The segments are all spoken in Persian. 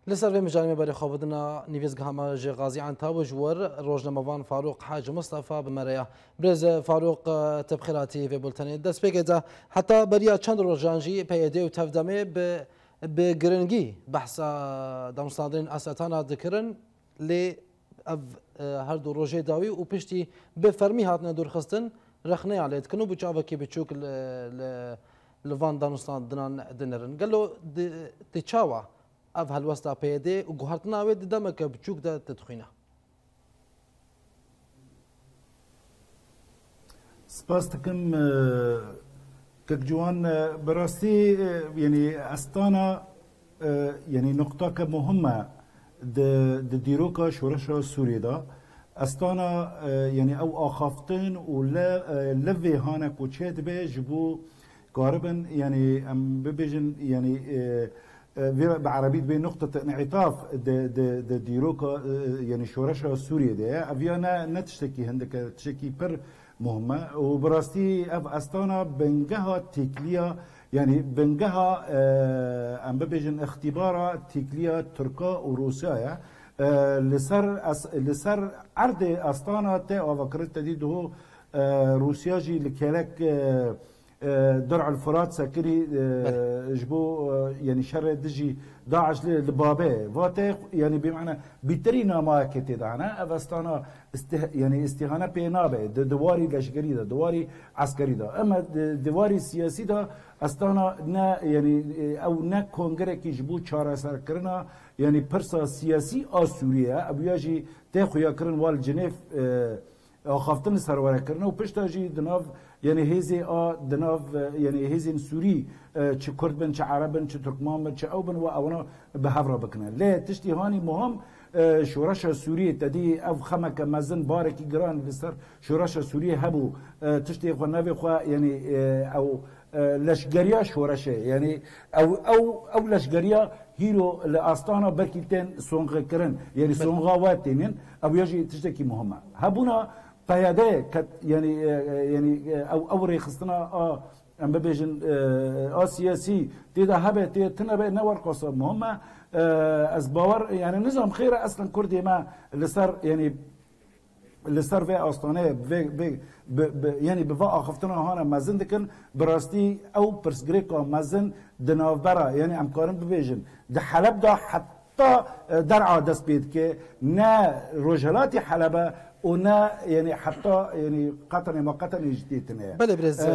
لسر في مجال بري خوابدنا نيفيز قهما جي غازي عن تاوج ور روجناموان فاروق حاج مصطفى بمريا برز فاروق تبخيراتي في بولتاني دس بيكيتا حتى بريا چند روجانجي بيدي وتفدمي بجرنجي بحث دامستاندرين اساتانا ذكرن لي اف هردو روجي داوي وبشتي بفرمي هاتنا دور خستن رخني عليه تكنو بچاوكي بچوك لفان دامستاندران دنرن قالو تشاوا اف هالوستا بيدي وقهرتنا ود دمك بتشوك دا تدخينا سپاسدکم كجوان براستي يعني استانا يعني نقطة مهمة د ديروكا شورشا سوريا دا استانا يعني او اخافتن ولا لفي هانا كوتشيت بي جبو قاربا يعني ام ببيجن يعني بعربية بين نقطة انعطاف د ديروكا يعني شورشا سوريا ده افيانا نتشتكي هندك تشتكي بر مهمة وبراستي اف استانا بنجها تكليا يعني بنجها ام ببيجن اختبارا تكليا تركا وروسيا لسر عرض استانا تا وفكرت تديد هو روسيا جي لكلك درع الفرات سكري جبو يعني شر دجي داعش لبابه فاتي يعني بمعنى بترينا ما كتير انا افستانا يعني استهانه بينابه دواري لشكري ده دواري عسكري ده اما دواري سياسي ده استانا نا يعني او نا كونغري كي جبو چاره سر كرنا يعني برسا سياسي سوريا ابياجي تاخويا كرن وال جنيف خافتن سرور كرنا وبشتاجي دناف يعني هزي دناف يعني هزي سوري چه كرد بن چه عربن چه تركمان بن چه او بن و اونا بهفرا بكنا لا تشتي هاني مهم شورش سوري تدي اف خمك مزن باركي جران بسر شورش سوري هبو تشتي خو نافي خو يعني او لشجريا شورشه يعني او لشجريا هيرو لاستانا بركيتين سونغ كرن يعني سونغاواتين او يجي تشتكي مهمه هبونا قياده يعني او ريخستنا ام ببيجن سياسي تيدا هبه تنبه نور قصه مهمه از باور يعني نظام خيره اصلا كردي ما اللي صار يعني اللي صار في استانه يعني بفا اخفتنا هنا مازن دكن براستي او برسغريكو مازن دنافبرا يعني ام كارن بفيجن ده حلب ده حتى درعا دست بيد كي نا رجلاتي حلبه ونا يعني حتى يعني قطني ما قطني جديتنا بلا برز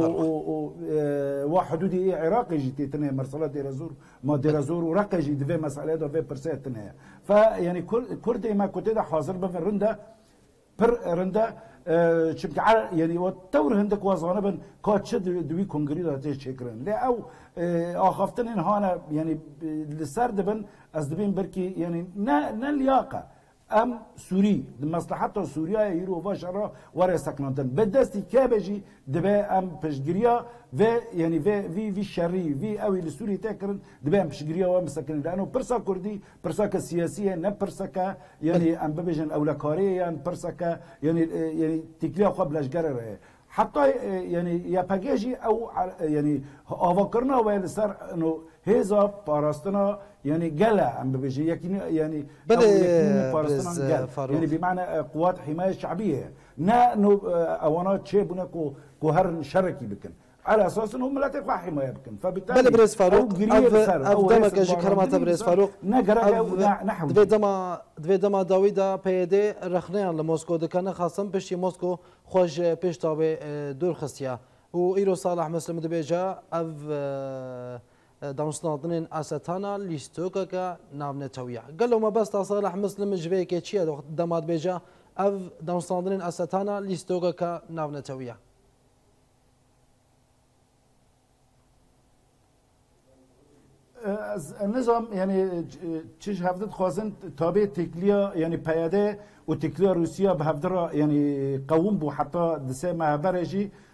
وحدودي عراقي جديتنا مرسله ديرازور ما ديرازور ورقه جدي في مساله ده في برسيتنا فيعني كردي ما كنت حاضر بفرنده بر رنده چونك يعني والتور هندك وازانه بن كاتش دوي كونغري ده شكرن لا او اخفتن ان هانا يعني لسرد بن از دبين بركي يعني نا لياقه ام سوري مصلحته سوريا يرو باشرا ورا سكنتن بدستي كابجي دبا ام بشجريا في يعني في شري في اوي لسوري تكرن دبا ام بشجريا وام سكن لانه برسا كردي برسا كسياسيه ن برسا يعني ام ببجن اولكاريه ام برسا يعني تكليا قبل جرر حتى يعني يا باجي او يعني افكرنا وين صار انه هذا باراستنا يعني جلا عم بيجي يعني بلا يعني بمعنى قوات حمايه شعبيه نا اوانات شيبنا كوهر شركي بكن على اساس انهم لا تقع حمايه بكن فبالتالي بلا برز فاروق دمك اجي كرمات برز فاروق نحو دما داويدا بيدي رخنيان لموسكو دكان خاصه بشي موسكو خوش بيشتاوي دور خستيا و ايرو صالح مسلم دبيجا اف دانستاندنين اساتانا ليستوكا نامنتويا قالوا ما بس صالح مسلم جبيكي تشي دمات بيجا اف دانستاندنين اساتانا ليستوكا نامنتويا النظام يعني تشيش هفدت خوازن تابع تكليا يعني بياده وتكليا روسيا بهفدرا يعني قوم بو حتى دسه ما برجي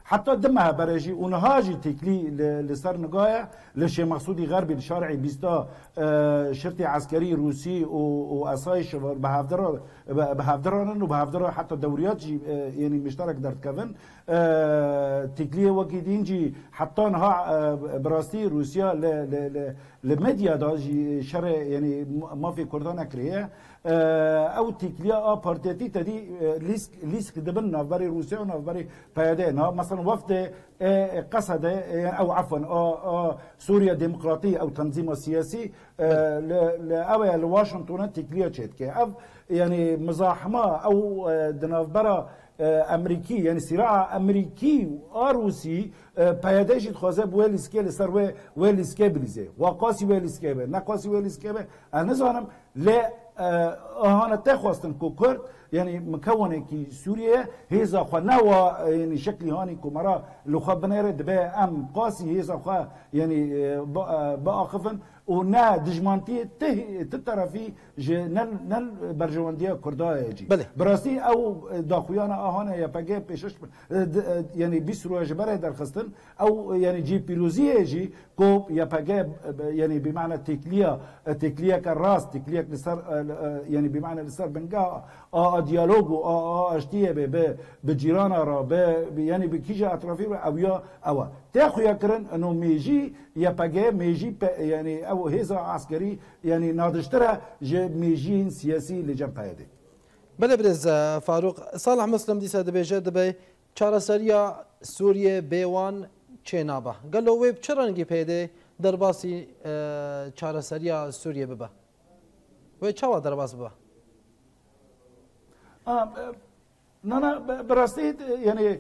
حتى دمها برجي ونهاجي تكلي لسر نقايا لشي مقصودي غربي الشارعي بيستا شرطي عسكري روسي واسايش بهافدران وبهافدران حتى دوريات يعني مشترك درت كفن تكليه وكيدين جي حتى نها براستي روسيا لميديا دا جي شر يعني ما في كردان كريه او تكليه بارتيتي تدي ليسك دبن نافبري روسيا ونافبري بايدين مثلا وفد قصد او عفوا سوريا ديمقراطيه او تنظيم سياسي لاوي لواشنطن تكليه تشيتكي يعني مزاحمه او دنافبرا امريكي يعني صراع امريكي وروسي بايداجي تخوزه بويلسكي لسر ويلسكي بليزي وقاسي ويلسكي نقاسي ويلسكي انا زانم لا هانا تخواستن كو كرد يعني مكونه كي سوريا هيزا خو نوا يعني شكلي هاني كمرا لو خبنير دبا ام قاسي هيزا خو يعني باخفن ونا دجمانتي تترفي نل برجوانديه كردايا جي براسي او داخويانا هانا يا باجي بيشش يعني بيسرو جبره در خستن او يعني جي بيروزيه جي كو يا باجي يعني بمعنى تكليه كراس تكليه لسر يعني بمعنى لسر بنقا ديالوج اشتيه بجيرانا را يعني بكيجا اطرافي او يا او تاخويا كرن انه ميجي يا باجي ميجي يعني او هيزا عسكري يعني نادشترا ميجين سياسي لجنب هذه بله برز فاروق صالح مسلم دي ساده بيجه دبي چارەسەریە سووریە بێوان چێنابە گەلۆ وێ چڕەنگی پێدێ دەرباسی چارەسەریە سووریە ببە وێ چاوە دەرباس ببە نانا براستي يعني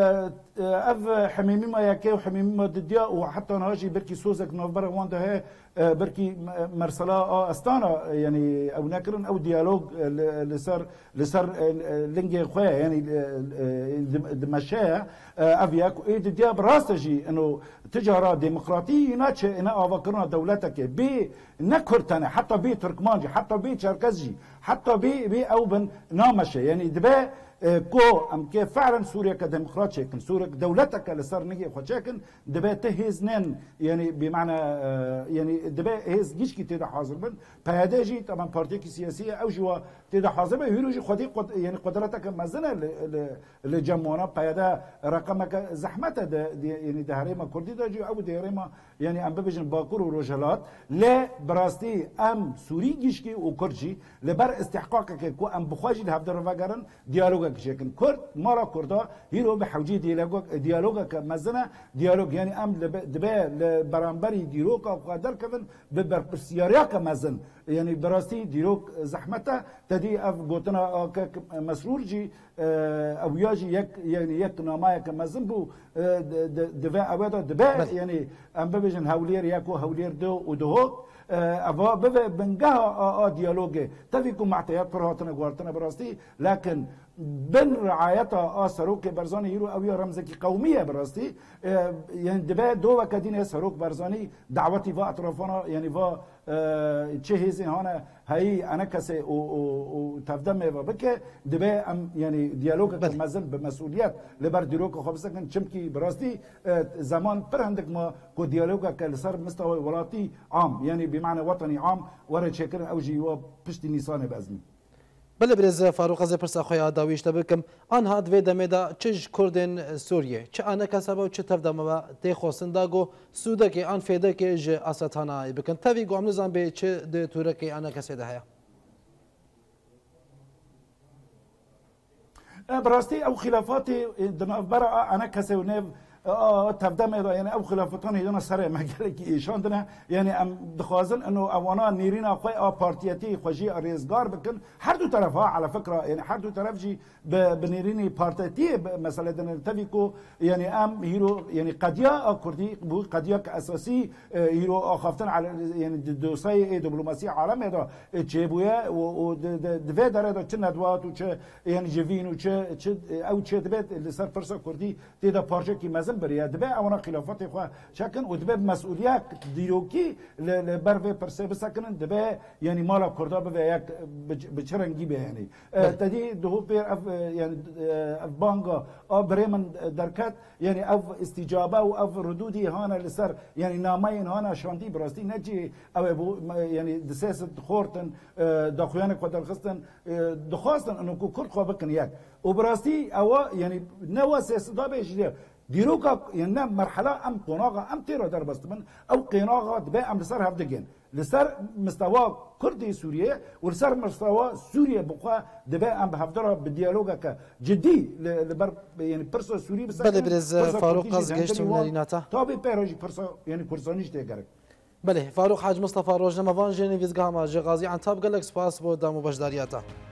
اف حميمي ما ياكي وحميمي ما ضديا وحتى نهاجي بركي سوزك نوفبر وانده هي بركي مرسلا استانا يعني او نكرن او ديالوج لسر لينجي خويا يعني دمشايا افياك اي ضديا براستجي انه تجاره ديمقراطيه ناتشه انا افكرنا دولتك بي نكرتنا حتى بي تركمانجي حتى بي تشركزجي حتى بي او بن نامشه يعني دبا كو ام كيف فعلا سوريا كديمقراط شكل سوريا دولتك اللي صار نجي خد شكل دبا تهزنن يعني بمعنى يعني دبا هز جيش كي تدا حاضر بن بهداجي طبعا بارتيك سياسيه او جوا تدا حاضر بن يروجي خدي يعني قدرتك مزنه لجمونا بهدا رقمك زحمته يعني دهريما كردي دجي او دهريما يعني ام ببجن باكور وروجلات لا براستي ام سوري جيشكي وكرجي لبر استحقاقك كو ام بخواجي لهبدر فاغرن ديالوج شكل كرد مرة كردا هيرو بحوجي ديالوجا كمزنا ديالوج يعني ام دبا لبرامبري ديروكا وقادر كفن بسياريا كمزن يعني براستي ديروك زحمته تدي اف قوتنا مسرور جي او ياجي يعني يك نمايا كمزن بو دبا ابدا دبا يعني ام ببجن هولير ياكو هولير دو ودهوك افا بفا بنجاها ديالوج تفيكم مع تيات فرهاتنا قوارتنا براستي لكن بن رعايتها سروك برزاني يرو او رمزكي قوميه براستي يعني دبا دو وكدين سروك برزاني دعوتي فا اطرافنا يعني فا تشهيزي هنا هي انا كسي وتفدم بك دبا ام يعني ديالوج كمزن بمسؤوليات لبر ديروك خبزكن چمكي براستي زمان پر عندك ما كو ديالوج كالسر مستوى ولاتي عام يعني بمعنى وطني عام ورا شكر او جي بشتي نيسان بازمي بله برز فاروق از پرسا خویا داویش بکم آنها دوی دمیدا چج کردن سوریه چه آن کسب و چه تفدم و تی خوستن داگو سوده که آن فیده که ج اساتانا بکن تاوی گو امنزان به چه ده توره که آن کسی ده هیا براستی او خلافاتی برا انا کسی و نف تفدم يعني او خلافتان هيدنا سر مجالك ايشان دنا يعني ام دخوازن انه اوانا نيرينا خوي بارتياتي خوجي ريزغار بكن هر دو طرفها على فكره يعني هر دو طرف جي بنيريني بارتياتي مثلا دنا تفيكو يعني ام هيرو يعني قضيه كردي بو قضيه اساسي هيرو خافتن على يعني دوساي دبلوماسيه عالم هذا تشيبويا و دفي دار تشندوات و يعني جيفين و او تشبت اللي صار فرصه كردي تيدا بارجه كي مازن بريا دبا اونا خلافات اخوا شكن ودبا مسؤوليه ديروكي لبرفي برسي بسكن دبا يعني مالا كردا بفا ياك بچرنگي به يعني تدي دو بير اف يعني اف بانغا او بريمن دركات يعني اف استجابه او اف ردودي هانا لسر يعني نامين هانا شاندي براستي نجي او يعني دساس خورتن دخويان قدر خستن دخواستن انه كل خو بكن ياك وبراستي او يعني نوا سياسه بيجي ديروكا يعني مرحله ام قناغه ام تيرا در بستمن او قناغه دبا ام لسر هفدگين لسر مستوى كردي سوريا ولسر مستوى سوريا بقى دبا ام بهفدرها بالديالوجا جدي لبر يعني برسو سوري بس بله برز فاروق قز گشت ونريناتا تابي بيروجي برسو يعني كورسانيش تيگرك بله فاروق حاج مصطفى روزنامه‌وان جنویزگاه ما غازی عن تاب قال لك سپاس بود دامو بشداریاتا